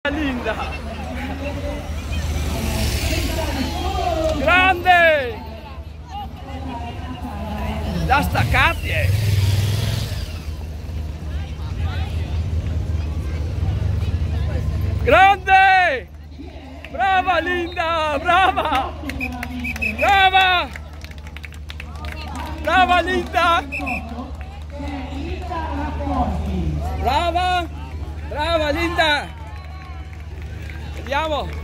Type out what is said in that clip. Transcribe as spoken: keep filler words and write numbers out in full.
Linda! Grande! Da staccati! Eh. Grande! Brava Linda! Brava! Brava! Brava Linda! Brava! Brava Linda! Vediamo!